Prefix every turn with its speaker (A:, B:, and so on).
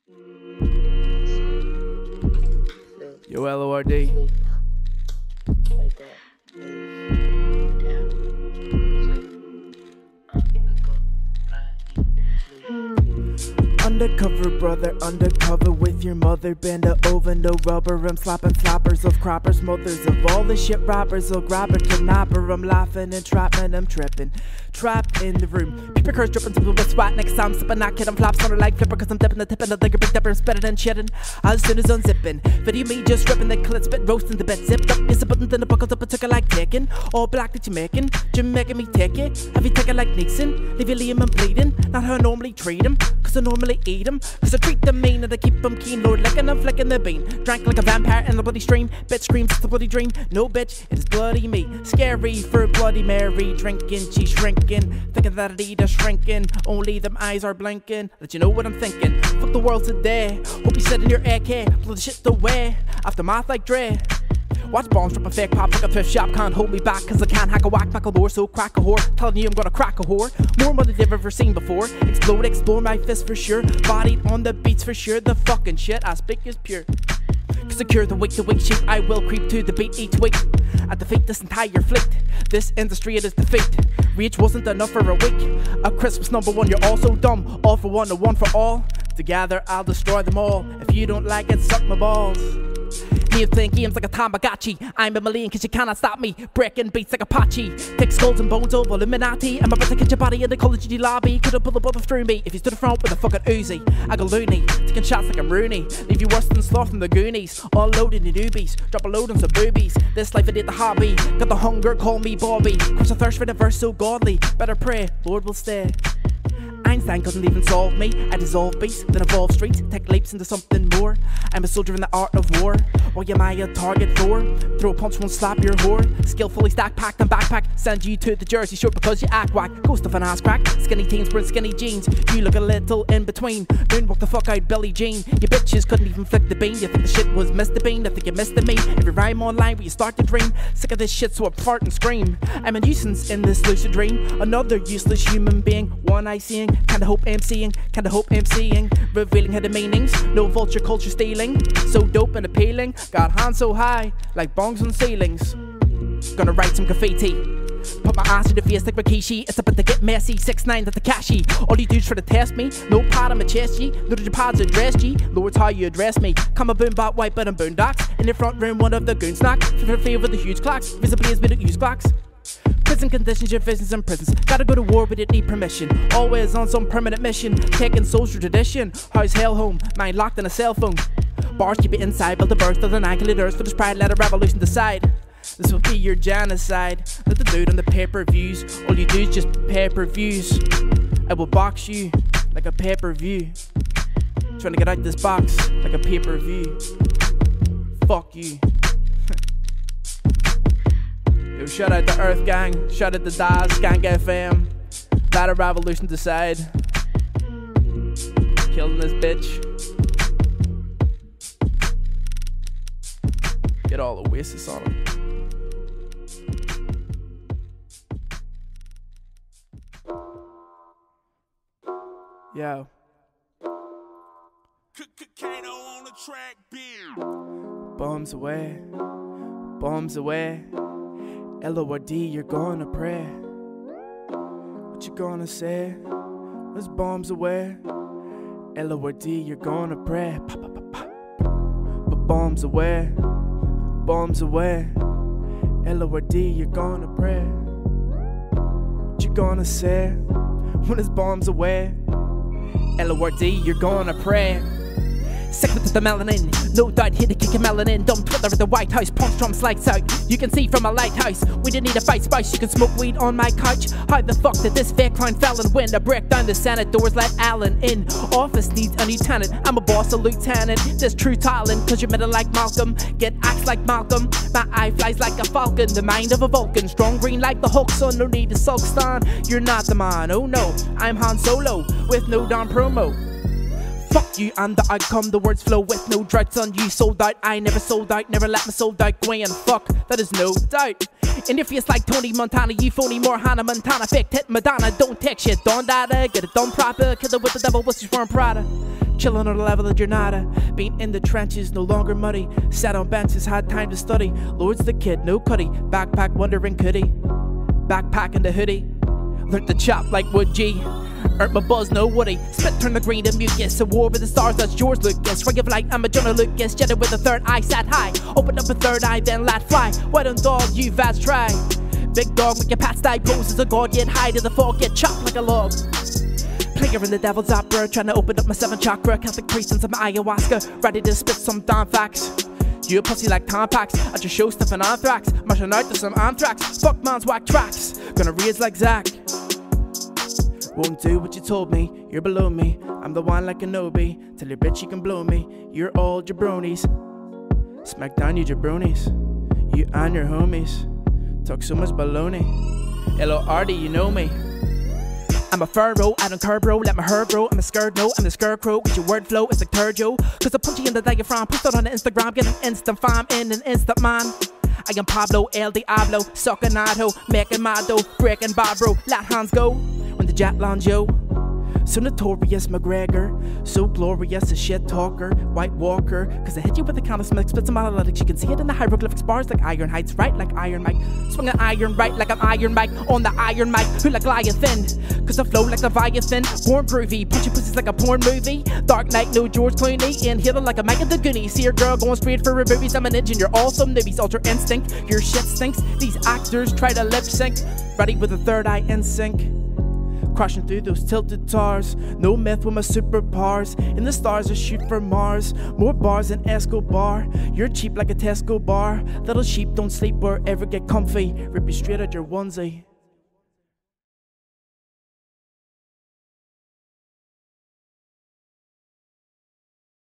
A: Yo, L.O.R.D.
B: Like that. Down.
A: Undercover brother, undercover with your mother. Bend her over, no rubber. I'm slapping slappers of croppers, mothers of all the shit robbers. I'll grab her, kidnapper. I'm laughing and trapping, I'm tripping. Trapped in the room. People curse dripping to the swat. Next time I'm sipping, not kidding. Flops on her like flipper, cause I'm dipping the tip in the like a big dipper. Spitting and shitting as soon as unzipping. Video me just ripping the clip, spit roasting the bed. Zipped up, is a button, then the buckles up, I took it like taking. All black that you're making me take it. Have you taken like Nixon? Leave you Liam and bleeding. Not how I normally treat him, cause I normally eat them. Cause I treat them mean and I keep them keen. Lord licking and flicking the bean. Drank like a vampire in the bloody stream. Bitch screams, it's a bloody dream. No bitch, it's bloody me. Scary for Bloody Mary. Drinking, she's shrinking. Thinking that I'd eat her shrinking. Only them eyes are blinking. Let you know what I'm thinking. Fuck the world today. Hope you sit in your AK. Blow the shit away. Aftermath like Dre. Watch bombs drop a fake pop like a thrift shop. Can't hold me back cause I can't hack a whack Macklemore. So crack a whore, telling you I'm gonna crack a whore. More money than I've ever seen before. Explode, explore my fist for sure. Bodied on the beats for sure. The fucking shit I speak is pure. Cause I cure the weak sheep. I will creep to the beat each week. I defeat this entire fleet. This industry it is defeat. Reach wasn't enough for a week. A Christmas #1, you're all so dumb. All for one and one for all. Together I'll destroy them all. If you don't like it, suck my balls. You think games like a Tamagotchi. I'm a million cause you cannot stop me. Breaking beats like Apache. Take skulls and bones over Illuminati. I'm about to catch your body in the Call of Duty lobby. Could've pulled a bullet through me if you stood in front with a fucking Uzi. I go loony, taking shots like I'm Rooney. Leave you worse than Sloth from the Goonies. All loaded in newbies, drop a load on some boobies. This life I did the hobby. Got the hunger, call me Bobby. Quench the thirst for the verse so godly. Better pray, Lord will stay. Einstein couldn't even solve me. I dissolve beats, then evolve streets. Take leaps into something more. I'm a soldier in the art of war. What am I a target for? Throw a punch, won't slap your whore. Skillfully stack, packed and backpack. Send you to the Jersey Shore because you act whack. Ghost of an ass crack. Skinny teens wearing skinny jeans. You look a little in between. Moonwalk the fuck out Billie Jean. You bitches couldn't even flick the bean. You think the shit was Mr. Bean. I think you missed the me. Every rhyme online where you start to dream. Sick of this shit so I fart and scream. I'm a nuisance in this lucid dream. Another useless human being. One eye seeing. Kinda hope I'm seeing. Kinda hope I'm seeing. Revealing hidden meanings. No vulture culture stealing. So dope and appealing. Got hands so high like bongs on ceilings. Gonna write some graffiti. Put my ass in the face like Rikishi. It's about to get messy. 6'9" to Takashi. All you dudes try to test me. No part of my chest, G. None of your pods address, G. Lord's how you address me. Come a boom bot white but I'm boondocks. In the front room one of the goons knock. Favor the huge clocks. Visibly as we don't use clocks. Prison conditions, your visions in prisons. Gotta go to war but it need permission. Always on some permanent mission. Taking social tradition. How's hell home? Mind locked in a cell phone. Bars keep it inside. Build the burst of the aniculate earth. For this pride let a revolution decide. This will be your genocide. Let the dude on the pay-per-views. All you do is just pay-per-views. I will box you like a pay-per-view. Trying to get out this box like a pay-per-view. Fuck you. Yo, shout out to Earth Gang. Shout out to DAZ, Skankfm. Let a revolution decide. Killing this bitch. Get all Oasis on him. Yo. Bombs away. Bombs away. L.O.R.D, you're gonna pray. What you gonna say? There's bombs away. L.O.R.D, you're gonna pray. Pop, pop, pop, pop. But bombs away. Bombs away. L.O.R.D, you're gonna pray. What you gonna say? When there's bombs away. L.O.R.D, you're gonna pray. Sick with the melanin, no doubt hit a kick of melanin. Dumb Twitter at the White House, punch drums lights out. You can see from a lighthouse, we didn't need a fight spice. You can smoke weed on my couch. How the fuck did this fake clown felon win? I break down the Senate doors, let Allen in. Office needs a new tenant, I'm a boss, a lieutenant. There's true talent, cause you're middle like Malcolm. Get axed like Malcolm, my eye flies like a falcon. The mind of a Vulcan, strong green like the Hulk. Son, no need to sulk stan, you're not the man, oh no. I'm Han Solo, with no darn promo. Fuck you and the outcome, the words flow with no droughts on you. Sold out, I never sold out, never let my soul out. Go and fuck, that is no doubt. In your face like Tony Montana, you phony more Hannah Montana. Fake tit Madonna, don't take shit, don't data. Get it done proper, kill it with the devil, what's your form Prada. chilling on the level of Jornada. Been in the trenches, no longer muddy. Sat on benches, had time to study. Lord's the kid, no cutty. Backpack wondering could he? Backpack in the hoodie. Learned to chop like Wood G. Earned my buzz, no woody. Spit turn the green to mucus. A war with the stars, that's George Lucas. Ray of light, I'm a Jonah Lucas. Jetted with a third eye, sat high. Opened up a third eye, then let fly. Why don't all you vats try? Big dog, make your pats die. Pose as a god, yet hide in the fog, get chopped like a log. Player in the devil's opera, trying to open up my 7th chakra. Catholic priest and some ayahuasca, ready to spit some damn facts. You a pussy like Tampax, at your show stuffing anthrax. Marching out to some anthrax, fuck man's whack tracks. Gonna raise like Zach. Won't do what you told me, you're below me. I'm the one like Kenobi, tell your bitch you can blow me. You're all jabronis, smack down you jabronis. You and your homies, talk so much baloney. L.O.R.D, you know me. I'm a furrow, I don't curb bro, let my hair grow. I'm a scared no, I'm the scarecrow. With your word flow, it's like Turjo. Cause I punch you in the diaphragm, post it on the Instagram, get an instant fam in an instant man. I am Pablo, El Diablo, sucking Nado, making mad dough, breaking bad bro, let hands go. When the jet lands yo, so notorious McGregor, so glorious a shit talker, White Walker. Cause I hit you with the counter-smith, split some analytics. You can see it in the hieroglyphics bars like Iron Heights, right like Iron Mike. Swing an iron right like I'm Iron Mike, on the Iron Mike, who like Leviathan. Cause I flow like Leviathan, born groovy, punching pussies like a porn movie. Dark Knight, no George Clooney, inhaling like a Mike of the Goonies. See your girl going straight for her boobies, I'm an engine, you're all some newbies. Ultra instinct, your shit stinks, these actors try to lip sync. Ready with a third eye in sync. Crashing through those tilted tars, no myth with my superpowers. In the stars I shoot for Mars, more bars than Escobar. You're cheap like a Tesco bar, little sheep don't sleep or ever get comfy. Rip you straight out your onesie.